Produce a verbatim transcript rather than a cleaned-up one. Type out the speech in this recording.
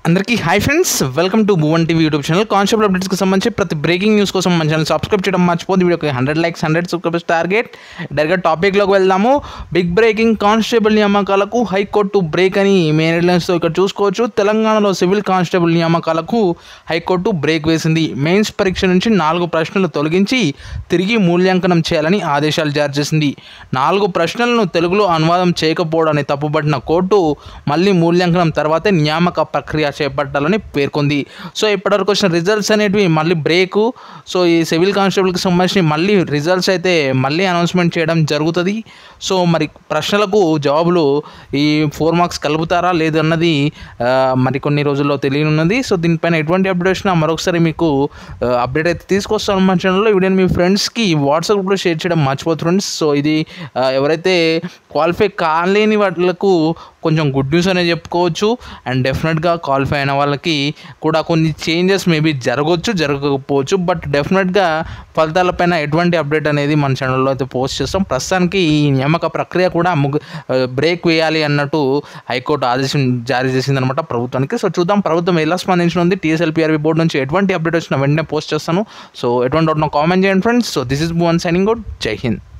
అందరికీ hi friends, welcome to Bhuvan TV YouTube channel. Constable అప్డేట్స్కి సంబంధించి ప్రతి బ్రేకింగ్ న్యూస్ కోసం మన ఛానల్ సబ్స్క్రైబ్ చేయడం మర్చిపోదు. వీడియోకి hundred likes hundred subscribers target. Direct టాపిక్లోకి వెళ్దాము. బిగ్ బ్రేకింగ్, కానిస్టేబుల్ నియామకాలకు హైకోర్టు బ్రేక్ అని మెయిన్ హెడ్లైన్స్తో ఇక్కడ చూసుకోవచ్చు. తెలంగాణలో సివిల్ కానిస్టేబుల్ నియామకాలకు హైకోర్టు బ్రేక్ వేసింది. మెయిన్స్ పరీక్ష నుంచి నాలుగు ప్రశ్నలు తొలగించి తిరిగి మూల్యాంకనం చేయాలని ఆదేశాలు జారీ చేసింది. నాలుగు ప్రశ్నలను తెలుగులో అనువాదం చేయకపోవడాన్ని తప్పుపట్టిన కోర్టు మళ్ళీ మూల్యాంకనం తర్వాతే నియామక ప్రక్రియ చేపట్టాలని పేర్కొంది. సో ఇప్పటివరకు వచ్చిన రిజల్ట్స్ అనేటివి మళ్ళీ బ్రేకు. సో ఈ సివిల్ కానిస్టేబుల్కి సంబంధించి మళ్ళీ రిజల్ట్స్ అయితే మళ్ళీ అనౌన్స్మెంట్ చేయడం జరుగుతుంది. సో మరి ప్రశ్నలకు జవాబులు ఈ ఫోర్ మార్క్స్ కలుపుతారా లేదు అన్నది మరి కొన్ని రోజుల్లో తెలియనున్నది. సో దీనిపైన ఎటువంటి అప్డేట్ వచ్చినా మరొకసారి మీకు అప్డేట్ అయితే తీసుకొస్తాను మన ఛానల్లో. ఈ వీడియోని మీ ఫ్రెండ్స్కి వాట్సాప్ గ్రూప్లో షేర్ చేయడం మర్చిపోతుంది ఫ్రెండ్స్. సో ఇది ఎవరైతే క్వాలిఫై కాలేని వాళ్ళకు కొంచెం గుడ్ న్యూస్ అనేది చెప్పుకోవచ్చు. అండ్ డెఫినెట్గా క్వాలిఫై అయిన వాళ్ళకి కూడా కొన్ని చేంజెస్ మేబీ జరగవచ్చు, జరగకపోవచ్చు. బట్ డెఫినెట్గా ఫలితాలపైన ఎటువంటి అప్డేట్ అనేది మన ఛానల్లో అయితే పోస్ట్ చేస్తాం. ప్రస్తుతానికి ఈ నియామక ప్రక్రియ కూడా ముగ్ బ్రేక్ వేయాలి అన్నట్టు హైకోర్టు ఆదేశం జారీ చేసిందనమాట ప్రభుత్వానికి. సో చూద్దాం ప్రభుత్వం ఎలా స్పందించనుంది. టీఎస్ఎల్పీఆర్బీ బోర్డు నుంచి ఎటువంటి అప్డేట్ వచ్చినా వెంటనే పోస్ట్ చేస్తాను. సో ఎటువంటి కామెంట్ చేయండి friends. So this is Bhuvan signing out. Jai Hind.